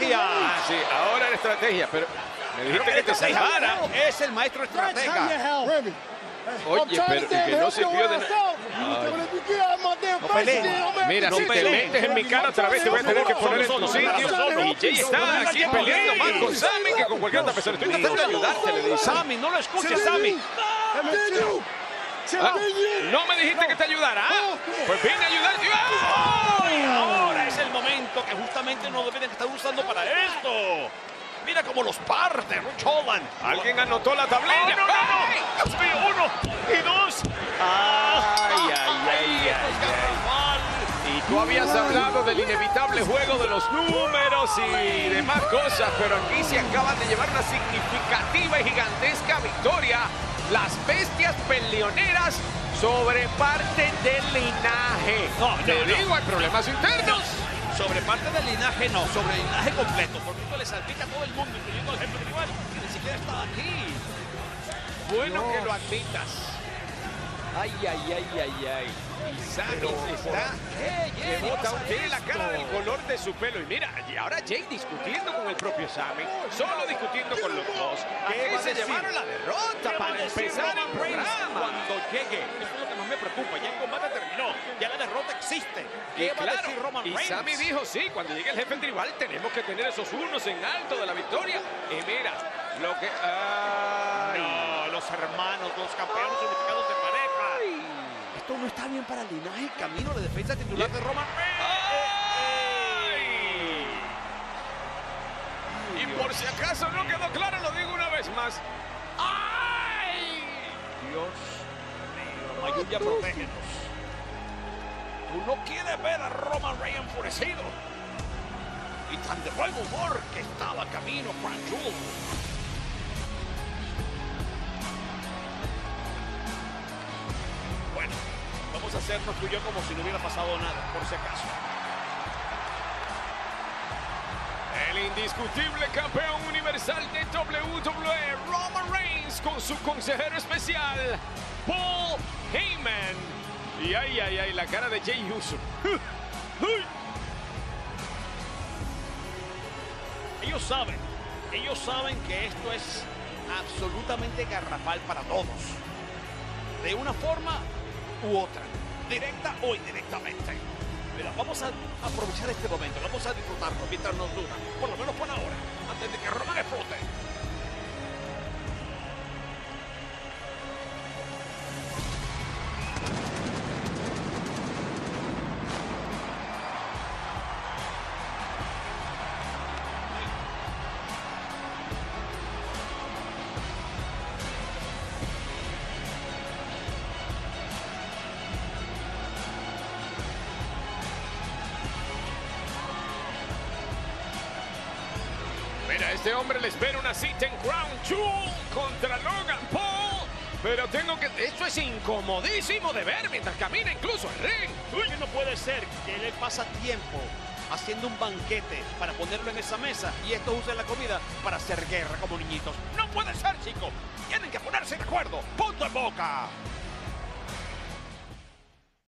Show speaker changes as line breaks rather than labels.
estrategia.
Sí, ahora la estrategia, pero me dijiste que te salvara.
Es el maestro estratega.
Oye, pero que no sirvió de nada. Mira, si te metes en mi cara otra vez, te voy a tener que poner en tu sitio. Y Jay está aquí peleando más con Sammy que con cualquier otra persona. Estoy tratando de ayudarte, le digo.
Sammy, no lo escuches, Sammy.
¿No me dijiste que te ayudara? Pues vine a ayudarte.
Ahora es el momento que justamente no deben estar usando para esto. Mira cómo los parte Rich Holland.
Alguien anotó la tablilla.
¡No! Dios mío, 1 y 2.
Ay. Y tú habías hablado del inevitable juego de los números y demás cosas, pero aquí se acaban de llevar una significativa y gigantesca victoria. Las bestias peleoneras sobre parte del linaje. Te digo, hay problemas internos.
Sobre parte del linaje no, sobre el linaje completo. Porque esto le salpica a todo el mundo, incluyendo al jefe rival, que ni siquiera está aquí.
Bueno que lo admitas. Ay. Y Sammy está que bota tiene la cara del color de su pelo. Y mira, y ahora Jay discutiendo con el propio Sammy, solo discutiendo con los dos. Aquí se llevaron la derrota para empezar el programa.
Cuando llegue, eso es lo que más me preocupa. Ya el combate terminó, ya la derrota existe.
Y
¿Qué va a
claro,
decir Roman
y
Reigns?
Sammy dijo, sí, cuando llegue el jefe tribal tenemos que tener esos unos en alto de la victoria. Y mira, lo que...
No, los hermanos, los campeones unificados de pareja. Esto no está bien para el linaje y camino de defensa titular de Roman Reigns.
Y por si acaso no quedó claro, lo digo una vez más. ¡Ay!
Dios mío, Mayuya, protégenos. Tú no quieres ver a Roman Reigns enfurecido. Y tan de buen humor que estaba camino Crown Jewel. Bueno, vamos a hacernos tú y yo como si no hubiera pasado nada, por si acaso.
El indiscutible campeón universal de WWE, Roman Reigns, con su consejero especial, Paul Heyman. Y ay, la cara de Jey Uso.
Ellos saben que esto es absolutamente garrafal para todos. De una forma u otra, directa o indirectamente. Mira, vamos a aprovechar este momento, vamos a disfrutarlo mientras nos dura, por lo menos por ahora, antes de que Roman explote.
Mira, a este hombre le espera una cita en Crown Jewel contra Logan Paul. Pero esto es incomodísimo de ver mientras camina incluso el ring.
Uy, no puede ser que él pasa tiempo haciendo un banquete para ponerlo en esa mesa y estos usen la comida para hacer guerra como niñitos. No puede ser, chicos. Tienen que ponerse de acuerdo. Punto en boca.